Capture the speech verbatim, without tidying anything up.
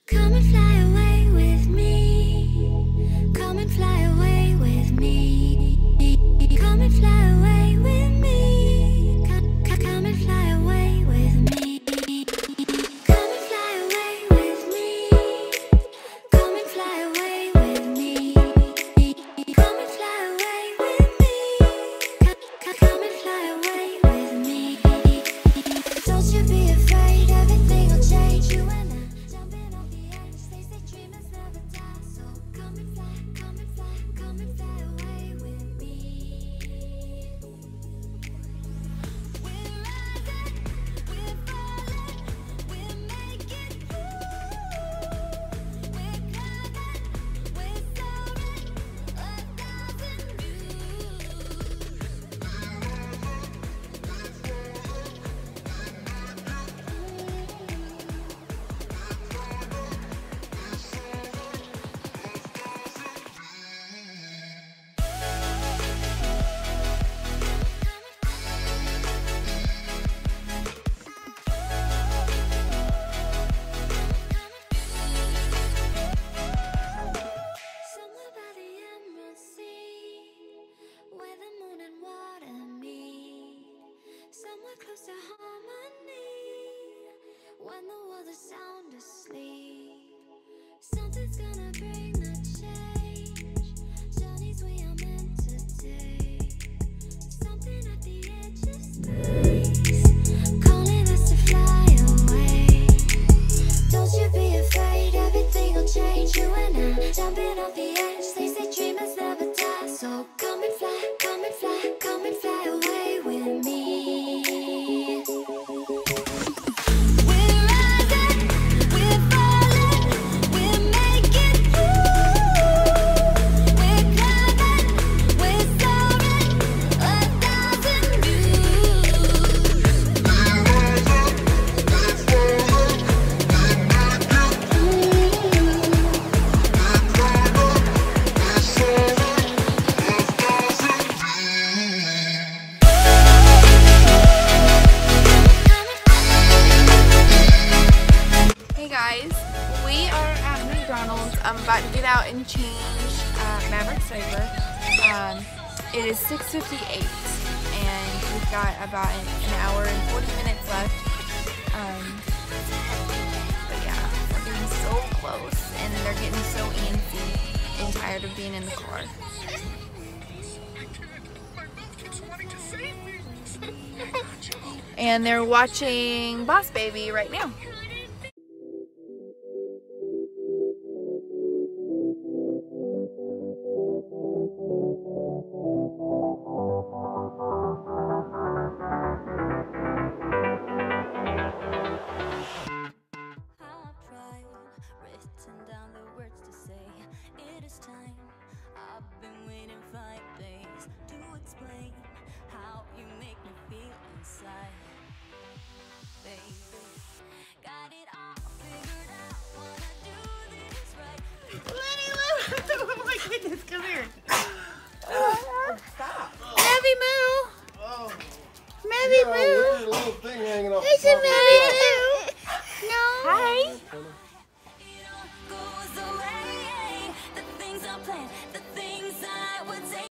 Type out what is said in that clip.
Come and fly away with me. Come and fly away with me. Come and fly away with me. Come, come, come and fly away with me. Come and fly away with me. Come and fly away with me. Come and fly away with me. Come, come and fly away with me. Don't you be afraid, everything will change. You and I jumping off the edge. They say dreamers never die. So come and fly, come and fly, come and fly away with me. We're rising, we're falling, we're making through. We're climbing, we're soaring, a thousand views. Somewhere by the Emerald Sea, where the moon and water meet. Somewhere close to harmony, when the world is sound asleep. Something's gonna bring the change. Journeys we are meant to take. Something at the edge of space, calling us to fly away. Don't you be afraid, everything will change. You and I jumping off the edge. They say dreamers never die. So come and fly, come and fly, come and fly away with me. We're rising, we're falling, we're making through. We're climbing, we're soaring, a thousand views. Hey guys, we are at McDonald's. I'm about to get out and change uh, Maverick Saber. Um, it is six fifty-eight and we've got about an, an hour and forty minutes left. Um, but yeah, we're getting so close and they're getting so antsy and tired of being in the car. And they're watching Boss Baby right now. I've tried, written down the words to say. It is time. I've been waiting five days to explain how you make me feel inside. Baby, got it all figured out. Wanna do this right. Oh my goodness, come here. Movie Moo! Oh. Movie Yeah, Moo! weird little thing hanging off It's the a top of the Movie top. Moo!